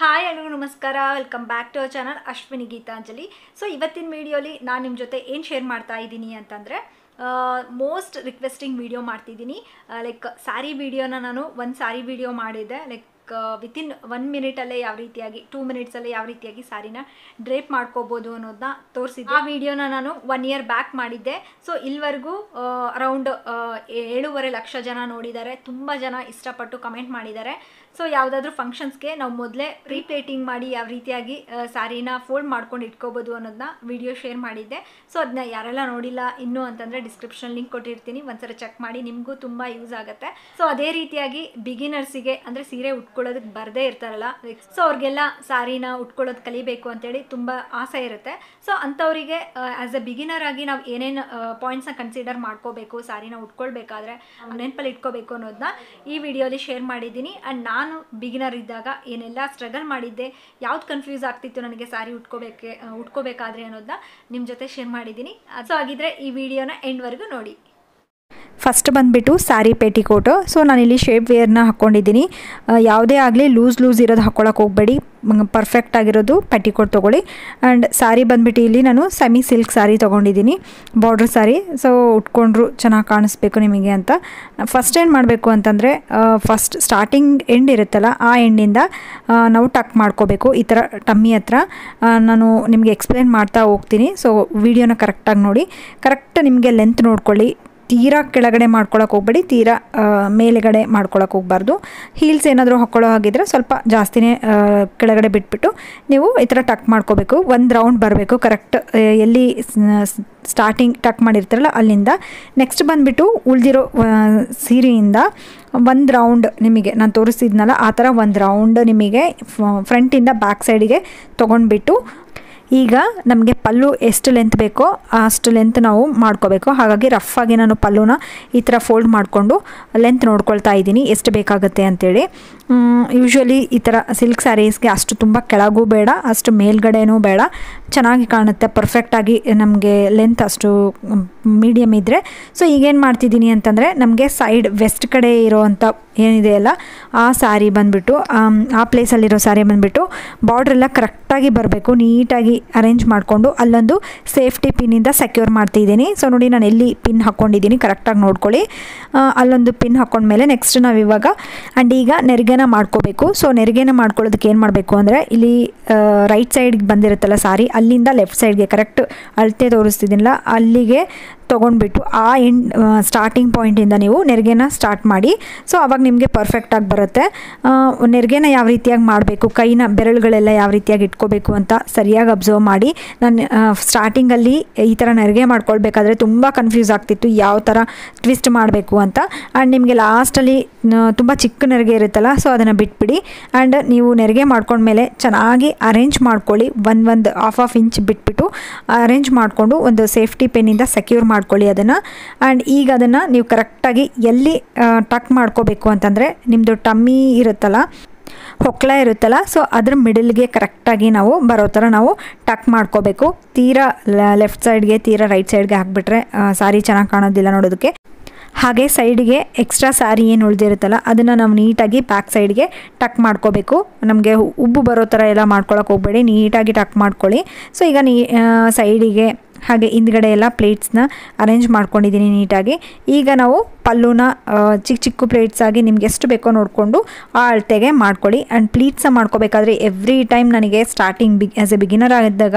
Hi ಎಲ್ಲರಿಗೂ ನಮಸ್ಕಾರ, welcome back to our channel Ashwini Geethanjali. So ಇವತ್ತಿನ ವಿಡಿಯೋಲಿ ನಾನು ನಿಮ್ಮ ಜೊತೆ ಏನು ಶೇರ್ ಮಾಡ್ತಾ ಇದ್ದೀನಿ ಅಂತಂದರೆ ಮೋಸ್ಟ್ ರಿಕ್ವೆಸ್ಟಿಂಗ್ ವಿಡಿಯೋ ಮಾಡ್ತಿದ್ದೀನಿ. ಲೈಕ್ ಸ್ಯಾರಿ ವಿಡಿಯೋನ ನಾನು ಒಂದು ಸ್ಯಾರಿ ವಿಡಿಯೋ ಮಾಡಿದ್ದೆ. ಲೈಕ್ ವಿತಿನ್ 1 ಮಿನಿಟಲ್ಲೇ ಯಾವ ರೀತಿಯಾಗಿ 2 ಮಿನಿಟ್ಸಲ್ಲೇ ಯಾವ ರೀತಿಯಾಗಿ ಸ್ಯಾರಿನ ಡ್ರೇಪ್ ಮಾಡ್ಕೋಬೋದು ಅನ್ನೋದನ್ನ ತೋರಿಸಿದ್ದೆ. ಆ ವಿಡಿಯೋನ ನಾನು 1 ಇಯರ್ ಬ್ಯಾಕ್ ಮಾಡಿದ್ದೆ. ಸೊ ಇಲ್ಲಿವರೆಗೂ ಅರೌಂಡ್ 7.5 ಲಕ್ಷ ಜನ ನೋಡಿದ್ದಾರೆ. ತುಂಬ ಜನ ಇಷ್ಟಪಟ್ಟು ಕಮೆಂಟ್ ಮಾಡಿದ್ದಾರೆ. ಸೊ ಯಾವುದಾದ್ರೂ ಫಂಕ್ಷನ್ಸ್ಗೆ ನಾವು ಮೊದಲೇ ಪ್ರೀಪ್ಲೇಟಿಂಗ್ ಮಾಡಿ ಯಾವ ರೀತಿಯಾಗಿ ಸ್ಯಾರಿನ ಫೋಲ್ಡ್ ಮಾಡ್ಕೊಂಡು ಇಟ್ಕೋಬೋದು ಅನ್ನೋದನ್ನ ವಿಡಿಯೋ ಶೇರ್ ಮಾಡಿದ್ದೆ. ಸೊ ಅದನ್ನ ಯಾರೆಲ್ಲ ನೋಡಿಲ್ಲ ಇನ್ನೂ ಅಂತಂದರೆ ಡಿಸ್ಕ್ರಿಪ್ಷನ್ ಲಿಂಕ್ ಕೊಟ್ಟಿರ್ತೀನಿ, ಒಂದ್ಸಲ ಚೆಕ್ ಮಾಡಿ, ನಿಮಗೂ ತುಂಬ ಯೂಸ್ ಆಗುತ್ತೆ. ಸೊ ಅದೇ ರೀತಿಯಾಗಿ ಬಿಗಿನರ್ಸಿಗೆ ಅಂದರೆ ಸೀರೆ ಉಟ್ಕೊಳ್ಳೋದಕ್ಕೆ ಬರದೇ ಇರ್ತಾರಲ್ಲ, ಸೊ ಅವ್ರಿಗೆಲ್ಲ ಸ್ಯಾರಿನ ಉಟ್ಕೊಳ್ಳೋದು ಕಲಿಬೇಕು ಅಂತೇಳಿ ತುಂಬ ಆಸೆ ಇರುತ್ತೆ. ಸೊ ಅಂಥವರಿಗೆ ಆ್ಯಸ್ ಎ ಬಿಗಿನರ್ ಆಗಿ ನಾವು ಏನೇನು ಪಾಯಿಂಟ್ಸ್ನ ಕನ್ಸಿಡರ್ ಮಾಡ್ಕೋಬೇಕು, ಸ್ಯಾರಿನ ಉಟ್ಕೊಳ್ಬೇಕಾದ್ರೆ ನೆನಪಲ್ಲಿ ಇಟ್ಕೋಬೇಕು ಅನ್ನೋದನ್ನ ಈ ವಿಡಿಯೋಲಿ ಶೇರ್ ಮಾಡಿದ್ದೀನಿ. ಆ್ಯಂಡ್ ನಾನು ಬಿಗಿನರ್ ಇದ್ದಾಗ ಏನೆಲ್ಲ ಸ್ಟ್ರಗಲ್ ಮಾಡಿದ್ದೆ, ಯಾವ್ದು ಕನ್ಫ್ಯೂಸ್ ಆಗ್ತಿತ್ತು ನನಗೆ ಸ್ಯಾರಿ ಉಟ್ಕೋಬೇಕಾದ್ರೆ ಅನ್ನೋದನ್ನ ನಿಮ್ಮ ಜೊತೆ ಶೇರ್ ಮಾಡಿದ್ದೀನಿ. ಸೊ ಹಾಗಿದ್ರೆ ಈ ವಿಡಿಯೋನ ಎಂಡ್ವರೆಗೂ ನೋಡಿ. ಫಸ್ಟ್ ಬಂದುಬಿಟ್ಟು ಸ್ಯಾರಿ ಪೇಟಿಕೋಟು. ಸೊ ನಾನಿಲ್ಲಿ ಶೇಪ್ ವೇರ್ನ ಹಾಕ್ಕೊಂಡಿದ್ದೀನಿ. ಯಾವುದೇ ಆಗಲಿ ಲೂಸ್ ಇರೋದು ಹಾಕ್ಕೊಳಕ್ಕೆ ಹೋಗಬೇಡಿ, ಪರ್ಫೆಕ್ಟ್ ಆಗಿರೋದು ಪೆಟಿಕೋಟ್ ತೊಗೊಳ್ಳಿ. ಆ್ಯಂಡ್ ಸ್ಯಾರಿ ಬಂದುಬಿಟ್ಟು ಇಲ್ಲಿ ನಾನು ಸೆಮಿ ಸಿಲ್ಕ್ ಸ್ಯಾರಿ ತೊಗೊಂಡಿದ್ದೀನಿ, ಬಾರ್ಡ್ರ್ ಸ್ಯಾರಿ. ಸೊ ಉಟ್ಕೊಂಡ್ರು ಚೆನ್ನಾಗಿ ಕಾಣಿಸ್ಬೇಕು ನಿಮಗೆ ಅಂತ ಫಸ್ಟ್ ಏನು ಮಾಡಬೇಕು ಅಂತಂದರೆ, ಫಸ್ಟ್ ಸ್ಟಾರ್ಟಿಂಗ್ ಎಂಡ್ ಇರುತ್ತಲ್ಲ, ಆ ಎಂಡಿಂದ ನಾವು ಟಕ್ ಮಾಡ್ಕೋಬೇಕು ಈ ಥರ ಟಮ್ಮಿ ಹತ್ರ. ನಾನು ನಿಮಗೆ ಎಕ್ಸ್ಪ್ಲೇನ್ ಮಾಡ್ತಾ ಹೋಗ್ತೀನಿ. ಸೊ ವಿಡಿಯೋನ ಕರೆಕ್ಟಾಗಿ ನೋಡಿ, ಕರೆಕ್ಟ್ ನಿಮಗೆ ಲೆಂತ್ ನೋಡ್ಕೊಳ್ಳಿ. ತೀರಾ ಕೆಳಗಡೆ ಮಾಡ್ಕೊಳಕ್ಕೆ ಹೋಗ್ಬೇಡಿ, ತೀರಾ ಮೇಲುಗಡೆ ಮಾಡ್ಕೊಳಕ್ಕೆ ಹೋಗ್ಬಾರ್ದು. ಹೀಲ್ಸ್ ಏನಾದರೂ ಹಾಕ್ಕೊಳ್ಳೋ ಹಾಗಿದ್ರೆ ಸ್ವಲ್ಪ ಜಾಸ್ತಿನೇ ಕೆಳಗಡೆ ಬಿಟ್ಬಿಟ್ಟು ನೀವು ಈ ಥರ ಟಕ್ ಮಾಡ್ಕೋಬೇಕು. ಒಂದು ರೌಂಡ್ ಬರಬೇಕು ಕರೆಕ್ಟ್, ಎಲ್ಲಿ ಸ್ಟಾರ್ಟಿಂಗ್ ಟಕ್ ಮಾಡಿರ್ತಾರಲ್ಲ ಅಲ್ಲಿಂದ. ನೆಕ್ಸ್ಟ್ ಬಂದುಬಿಟ್ಟು ಉಳಿದಿರೋ ಸೀರೆಯಿಂದ ಒಂದು ರೌಂಡ್ ನಿಮಗೆ ನಾನು ತೋರಿಸಿದ್ನಲ್ಲ ಆ ಥರ ಒಂದು ರೌಂಡ್ ನಿಮಗೆ ಫ್ರಂಟಿಂದ ಬ್ಯಾಕ್ ಸೈಡಿಗೆ ತೊಗೊಂಡ್ಬಿಟ್ಟು, ಈಗ ನಮಗೆ ಪಲ್ಲು ಎಷ್ಟು ಲೆಂತ್ ಬೇಕೋ ಅಷ್ಟು ಲೆಂತ್ ನಾವು ಮಾಡ್ಕೋಬೇಕು. ಹಾಗಾಗಿ ರಫಾಗಿ ನಾನು ಪಲ್ಲುನ ಈ ಥರ ಫೋಲ್ಡ್ ಮಾಡಿಕೊಂಡು ಲೆಂತ್ ನೋಡ್ಕೊಳ್ತಾ ಇದ್ದೀನಿ ಎಷ್ಟು ಬೇಕಾಗುತ್ತೆ ಅಂಥೇಳಿ. ಯೂಶ್ವಲಿ ಈ ಥರ ಸಿಲ್ಕ್ ಸ್ಯಾರೀಸ್ಗೆ ಅಷ್ಟು ತುಂಬ ಕೆಳಗೂ ಬೇಡ, ಅಷ್ಟು ಮೇಲ್ಗಡೆನೂ ಬೇಡ, ಚೆನ್ನಾಗಿ ಕಾಣುತ್ತೆ ಪರ್ಫೆಕ್ಟಾಗಿ. ನಮಗೆ ಲೆಂತ್ ಅಷ್ಟು ಮೀಡಿಯಮ್ ಇದ್ದರೆ. ಸೊ ಈಗೇನು ಮಾಡ್ತಿದ್ದೀನಿ ಅಂತಂದರೆ, ನಮಗೆ ಸೈಡ್ ವೆಸ್ಟ್ ಕಡೆ ಇರೋವಂಥ ಏನಿದೆಯಲ್ಲ ಆ ಸ್ಯಾರಿ ಬಂದುಬಿಟ್ಟು, ಆ ಪ್ಲೇಸಲ್ಲಿರೋ ಸ್ಯಾರಿ ಬಂದುಬಿಟ್ಟು ಬಾರ್ಡ್ರೆಲ್ಲ ಕರೆಕ್ಟಾಗಿ ಬರಬೇಕು, ನೀಟಾಗಿ ಅರೇಂಜ್ ಮಾಡಿಕೊಂಡು ಅಲ್ಲೊಂದು ಸೇಫ್ಟಿ ಪಿನ್ನಿಂದ ಸೆಕ್ಯೂರ್ ಮಾಡ್ತಿದ್ದೀನಿ. ಸೊ ನೋಡಿ ನಾನು ಎಲ್ಲಿ ಪಿನ್ ಹಾಕ್ಕೊಂಡಿದ್ದೀನಿ ಕರೆಕ್ಟಾಗಿ ನೋಡ್ಕೊಳ್ಳಿ. ಅಲ್ಲೊಂದು ಪಿನ್ ಹಾಕ್ಕೊಂಡ್ಮೇಲೆ ನೆಕ್ಸ್ಟ್ ನಾವು ಇವಾಗ ಆ್ಯಂಡ್ ಈಗ ನೆರಿಗೆನ ಮಾಡ್ಕೋಬೇಕು. ಸೊ ನೆರಿಗೆನ ಮಾಡ್ಕೊಳ್ಳೋದಕ್ಕೆ ಏನು ಮಾಡಬೇಕು ಅಂದರೆ, ಇಲ್ಲಿ ರೈಟ್ ಸೈಡ್ಗೆ ಬಂದಿರುತ್ತಲ್ಲ ಸಾರಿ, ಅಲ್ಲಿಂದ ಲೆಫ್ಟ್ ಸೈಡ್ಗೆ ಕರೆಕ್ಟ್ ಅಳತೆ ತೋರಿಸ್ತಿದ್ದೀನಲ್ಲ ಅಲ್ಲಿಗೆ ತೊಗೊಂಡ್ಬಿಟ್ಟು ಆ ಸ್ಟಾರ್ಟಿಂಗ್ ಪಾಯಿಂಟಿಂದ ನೀವು ನೆರಿಗೆನ ಸ್ಟಾರ್ಟ್ ಮಾಡಿ. ಸೊ ಆವಾಗ ನಿಮಗೆ ಪರ್ಫೆಕ್ಟಾಗಿ ಬರುತ್ತೆ. ನೆರಿಗೆನ ಯಾವ ರೀತಿಯಾಗಿ ಮಾಡಬೇಕು, ಕೈನ ಬೆರಳುಗಳೆಲ್ಲ ಯಾವ ರೀತಿಯಾಗಿ ಇಟ್ಕೋಬೇಕು ಅಂತ ಸರಿಯಾಗಿ ಅಬ್ಸರ್ವ್ ಮಾಡಿ. ನಾನು ಸ್ಟಾರ್ಟಿಂಗಲ್ಲಿ ಈ ಥರ ನೆರಿಗೆ ಮಾಡ್ಕೊಳ್ಬೇಕಾದ್ರೆ ತುಂಬ ಕನ್ಫ್ಯೂಸ್ ಆಗ್ತಿತ್ತು ಯಾವ ಥರ ಟ್ವಿಸ್ಟ್ ಮಾಡಬೇಕು ಅಂತ. ಆ್ಯಂಡ್ ನಿಮಗೆ ಲಾಸ್ಟಲ್ಲಿ ತುಂಬ ಚಿಕ್ಕ ನೆರಿಗೆ ಇರುತ್ತಲ್ಲ, ಸೊ ಅದನ್ನು ಬಿಟ್ಬಿಡಿ. ಆ್ಯಂಡ್ ನೀವು ನೆರಿಗೆ ಮಾಡ್ಕೊಂಡ್ಮೇಲೆ ಚೆನ್ನಾಗಿ ಅರೇಂಜ್ ಮಾಡ್ಕೊಳ್ಳಿ. ಒಂದು ಹಾಫ್ ಇಂಚ್ ಬಿಟ್ಬಿಟ್ಟು ಅರೇಂಜ್ ಮಾಡಿಕೊಂಡು ಒಂದು ಸೇಫ್ಟಿ ಪೆನ್ನಿಂದ ಸೆಕ್ಯೂರ್ ಮಾಡ್ಕೊಳ್ಳಿ ಅದನ್ನು. ಆ್ಯಂಡ್ ಈಗ ಅದನ್ನು ನೀವು ಕರೆಕ್ಟಾಗಿ ಎಲ್ಲಿ ಟಕ್ ಮಾಡ್ಕೋಬೇಕು ಅಂತಂದರೆ, ನಿಮ್ಮದು ಟಮ್ಮಿ ಇರುತ್ತಲ್ಲ, ಹೊಕ್ಕಳ ಇರುತ್ತಲ್ಲ, ಸೊ ಅದ್ರ ಮಿಡಲ್ಗೆ ಕರೆಕ್ಟಾಗಿ ನಾವು ಬರೋ ಥರ ನಾವು ಟಕ್ ಮಾಡ್ಕೋಬೇಕು. ತೀರಾ ಲೆಫ್ಟ್ ಸೈಡ್ಗೆ ತೀರಾ ರೈಟ್ ಸೈಡ್ಗೆ ಹಾಕ್ಬಿಟ್ರೆ ಸಾರಿ ಚೆನ್ನಾಗಿ ಕಾಣೋದಿಲ್ಲ ನೋಡೋದಕ್ಕೆ. ಹಾಗೆ ಸೈಡಿಗೆ ಎಕ್ಸ್ಟ್ರಾ ಸ್ಯಾರಿ ಏನು ಉಳಿದಿರುತ್ತಲ್ಲ ಅದನ್ನು ನಾವು ನೀಟಾಗಿ ಬ್ಯಾಕ್ ಸೈಡ್ಗೆ ಟಕ್ ಮಾಡ್ಕೋಬೇಕು. ನಮಗೆ ಉಬ್ಬು ಬರೋ ಥರ ಎಲ್ಲ ಮಾಡ್ಕೊಳಕ್ಕೆ ಹೋಗಬೇಡಿ, ನೀಟಾಗಿ ಟಕ್ ಮಾಡ್ಕೊಳ್ಳಿ. ಸೊ ಈಗ ಸೈಡಿಗೆ ಹಾಗೆ ಹಿಂದ್ಗಡೆ ಎಲ್ಲ ಪ್ಲೇಟ್ಸ್ನ ಅರೇಂಜ್ ಮಾಡ್ಕೊಂಡಿದ್ದೀನಿ ನೀಟಾಗಿ. ಈಗ ನಾವು ಪಲ್ಲುನ ಚಿಕ್ಕ ಪ್ಲೇಟ್ಸ್ ಆಗಿ ನಿಮ್ಗೆ ಎಷ್ಟು ಬೇಕೋ ನೋಡಿಕೊಂಡು ಆ ಅಳತೆಗೆ ಮಾಡ್ಕೊಳ್ಳಿ. ಆ್ಯಂಡ್ ಪ್ಲೀಟ್ಸ ಮಾಡ್ಕೋಬೇಕಾದ್ರೆ ಎವ್ರಿ ಟೈಮ್ ನನಗೆ ಸ್ಟಾರ್ಟಿಂಗ್ ಆ್ಯಸ್ ಎ ಬಿಗಿನರ್ ಆಗಿದ್ದಾಗ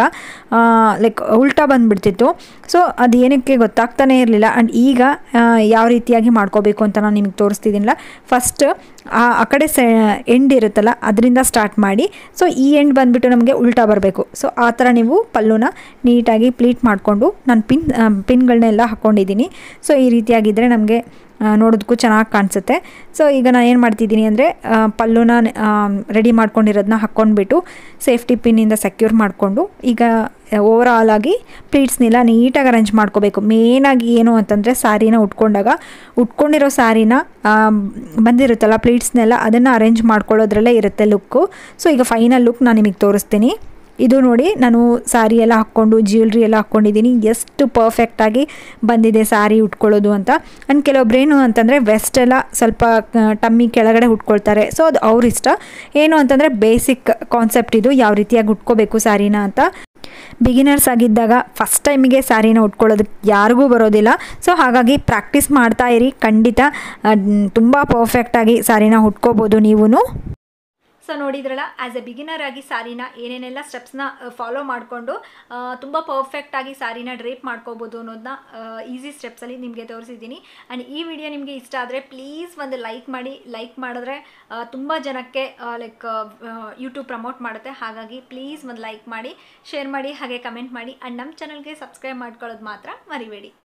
ಲೈಕ್ ಉಲ್ಟಾ ಬಂದುಬಿಡ್ತಿತ್ತು. ಸೊ ಅದು ಏನಕ್ಕೆ ಗೊತ್ತಾಗ್ತಾನೆ ಇರಲಿಲ್ಲ. ಆ್ಯಂಡ್ ಈಗ ಯಾವ ರೀತಿಯಾಗಿ ಮಾಡ್ಕೋಬೇಕು ಅಂತ ನಾನು ನಿಮಗೆ ತೋರಿಸ್ತಿದ್ದೀನಿಲ್ಲ. ಫಸ್ಟ್ ಆ ಕಡೆ ಎಂಡ್ ಇರುತ್ತಲ್ಲ ಅದರಿಂದ ಸ್ಟಾರ್ಟ್ ಮಾಡಿ. ಸೊ ಈ ಎಂಡ್ ಬಂದುಬಿಟ್ಟು ನಮಗೆ ಉಲ್ಟಾ ಬರಬೇಕು. ಸೊ ಆ ಥರ ನೀವು ಪಲ್ಲುನ ನೀಟಾಗಿ ಪ್ಲೀಟ್ ಮಾಡಿಕೊಂಡು, ನಾನು ಪಿನ್ಗಳನ್ನೆಲ್ಲ ಹಾಕ್ಕೊಂಡಿದ್ದೀನಿ. ಸೊ ಈ ರೀತಿಯಾಗಿದ್ದರೆ ನಮಗೆ ನೋಡೋದಕ್ಕೂ ಚೆನ್ನಾಗಿ ಕಾಣಿಸುತ್ತೆ. ಸೊ ಈಗ ನಾನು ಏನು ಮಾಡ್ತಿದ್ದೀನಿ ಅಂದರೆ, ಪಲ್ಲುನ ರೆಡಿ ಮಾಡ್ಕೊಂಡಿರೋದನ್ನ ಹಾಕ್ಕೊಂಡ್ಬಿಟ್ಟು ಸೇಫ್ಟಿ ಪಿನ್ನಿಂದ ಸೆಕ್ಯೂರ್ ಮಾಡಿಕೊಂಡು, ಈಗ ಓವರ್ ಆಲ್ ಆಗಿ ಪ್ಲೀಟ್ಸ್ನೆಲ್ಲ ನೀಟಾಗಿ ಅರೇಂಜ್ ಮಾಡ್ಕೋಬೇಕು. ಮೇನಾಗಿ ಏನು ಅಂತಂದರೆ, ಸ್ಯಾರಿನ ಉಟ್ಕೊಂಡಿರೋ ಸ್ಯಾರಿನ ಬಂದಿರುತ್ತಲ್ಲ ಪ್ಲೀಟ್ಸ್ನೆಲ್ಲ ಅದನ್ನು ಅರೇಂಜ್ ಮಾಡ್ಕೊಳ್ಳೋದ್ರಲ್ಲೇ ಇರುತ್ತೆ ಲುಕ್ಕು. ಸೊ ಈಗ ಫೈನಲ್ ಲುಕ್ ನಾನು ನಿಮಗೆ ತೋರಿಸ್ತೀನಿ. ಇದು ನೋಡಿ ನಾನು ಸಾರಿ ಎಲ್ಲ ಹಾಕ್ಕೊಂಡು ಜ್ಯುವೆಲ್ರಿ ಎಲ್ಲ ಹಾಕ್ಕೊಂಡಿದ್ದೀನಿ, ಎಷ್ಟು ಪರ್ಫೆಕ್ಟಾಗಿ ಬಂದಿದೆ ಸಾರಿ ಉಟ್ಕೊಳ್ಳೋದು ಅಂತ. ಆ್ಯಂಡ್ ಕೆಲವೊಬ್ರೇನು ಅಂತಂದರೆ ವೆಸ್ಟ್ ಎಲ್ಲ ಸ್ವಲ್ಪ ಟಮ್ಮಿ ಕೆಳಗಡೆ ಉಟ್ಕೊಳ್ತಾರೆ. ಸೊ ಅದು ಅವ್ರ ಇಷ್ಟ. ಏನು ಅಂತಂದರೆ ಬೇಸಿಕ್ ಕಾನ್ಸೆಪ್ಟ್ ಇದು, ಯಾವ ರೀತಿಯಾಗಿ ಉಟ್ಕೋಬೇಕು ಸಾರಿನ ಅಂತ. ಬಿಗಿನರ್ಸ್ ಆಗಿದ್ದಾಗ ಫಸ್ಟ್ ಟೈಮಿಗೆ ಸ್ಯಾರಿನ ಉಟ್ಕೊಳ್ಳೋದಕ್ಕೆ ಯಾರಿಗೂ ಬರೋದಿಲ್ಲ. ಸೊ ಹಾಗಾಗಿ ಪ್ರಾಕ್ಟೀಸ್ ಮಾಡ್ತಾ ಇರಿ, ಖಂಡಿತ ತುಂಬ ಪರ್ಫೆಕ್ಟಾಗಿ ಸ್ಯಾರಿನ ಉಟ್ಕೋಬೋದು ನೀವು. ಸೊ ನೋಡಿದ್ರಲ್ಲ, ಆ್ಯಸ್ ಎ ಬಿಗಿನರ್ ಆಗಿ ಸಾರಿನ ಏನೇನೆಲ್ಲ ಸ್ಟೆಪ್ಸ್ನ ಫಾಲೋ ಮಾಡಿಕೊಂಡು ತುಂಬ ಪರ್ಫೆಕ್ಟಾಗಿ ಸಾರಿನ ಡ್ರೇಪ್ ಮಾಡ್ಕೋಬೋದು ಅನ್ನೋದನ್ನ ಈಸಿ ಸ್ಟೆಪ್ಸಲ್ಲಿ ನಿಮಗೆ ತೋರಿಸಿದ್ದೀನಿ. ಆ್ಯಂಡ್ ಈ ವಿಡಿಯೋ ನಿಮಗೆ ಇಷ್ಟ ಆದರೆ ಪ್ಲೀಸ್ ಒಂದು ಲೈಕ್ ಮಾಡಿ. ಲೈಕ್ ಮಾಡಿದ್ರೆ ತುಂಬ ಜನಕ್ಕೆ ಯೂಟ್ಯೂಬ್ ಪ್ರಮೋಟ್ ಮಾಡುತ್ತೆ. ಹಾಗಾಗಿ ಪ್ಲೀಸ್ ಒಂದು ಲೈಕ್ ಮಾಡಿ, ಶೇರ್ ಮಾಡಿ, ಹಾಗೆ ಕಮೆಂಟ್ ಮಾಡಿ. ಆ್ಯಂಡ್ ನಮ್ಮ ಚಾನಲ್ಗೆ ಸಬ್ಸ್ಕ್ರೈಬ್ ಮಾಡ್ಕೊಳ್ಳೋದು ಮಾತ್ರ ಮರಿಬೇಡಿ.